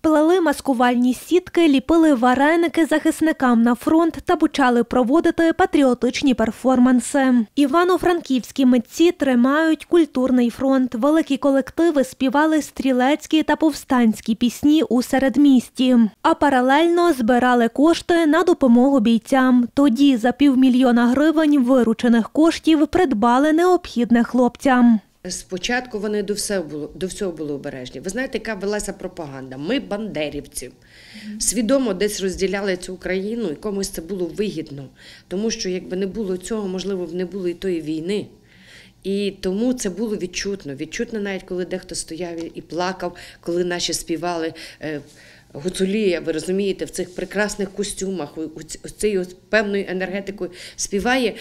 Плели маскувальні сітки, ліпили вареники захисникам на фронт та почали проводити патріотичні перформанси. Івано-франківські митці тримають культурний фронт. Великі колективи співали стрілецькі та повстанські пісні у середмісті. А паралельно збирали кошти на допомогу бійцям. Тоді за 500 000 гривень виручених коштів придбали необхідне хлопцям. Спочатку вони до всього були обережні. Ви знаєте, яка велася пропаганда? Ми бандерівці. Свідомо десь розділяли цю країну, і комусь це було вигідно. Тому що якби не було цього, можливо, б не було і тої війни. І тому це було відчутно. Відчутно навіть, коли дехто стояв і плакав, коли наші співали Гуцулія, ви розумієте, в цих прекрасних костюмах, цією певною енергетикою співає.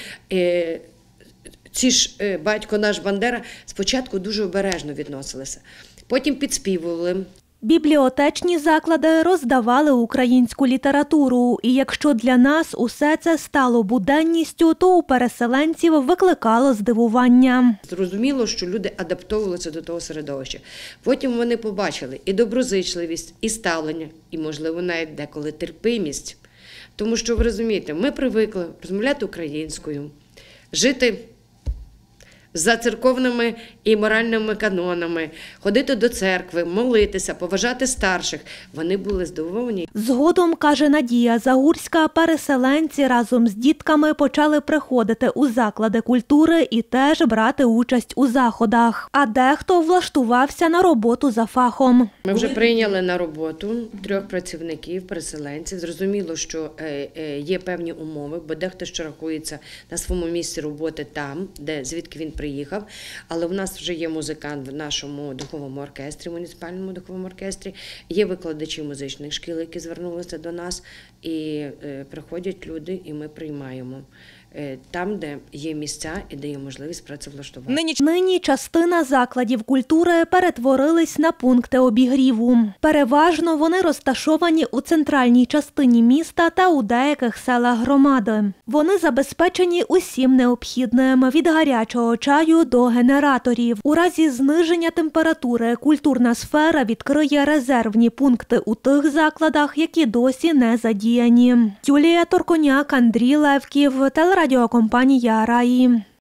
Ці ж батько наш Бандера спочатку дуже обережно відносилися, потім підспівували. Бібліотечні заклади роздавали українську літературу. І якщо для нас усе це стало буденністю, то у переселенців викликало здивування. Зрозуміло, що люди адаптовувалися до того середовища. Потім вони побачили і доброзичливість, і ставлення, і, можливо, навіть деколи терпимість. Тому що, ви розумієте, ми привикли розмовляти українською, жити за церковними і моральними канонами, ходити до церкви, молитися, поважати старших. Вони були здивовані. Згодом, каже Надія Загурська, переселенці разом з дітками почали приходити у заклади культури і теж брати участь у заходах. А дехто влаштувався на роботу за фахом. Ми вже прийняли на роботу 3 працівників, переселенців. Зрозуміло, що є певні умови, бо дехто ще рахується на своєму місці роботи там, звідки він приїхав, але в нас вже є музикант в нашому духовому оркестрі, муніципальному духовому оркестрі, є викладачі музичних шкіл, які звернулися до нас, і приходять люди, і ми приймаємо там, де є місця і де є можливість працевлаштувати. Нині частина закладів культури перетворились на пункти обігріву. Переважно вони розташовані у центральній частині міста та у деяких селах громади. Вони забезпечені усім необхідним – від гарячого чаю до генераторів. У разі зниження температури культурна сфера відкриє резервні пункти у тих закладах, які досі не задіяні. Юлія Торконяк, Андрій Левків, телерадіокомпанія «Раї».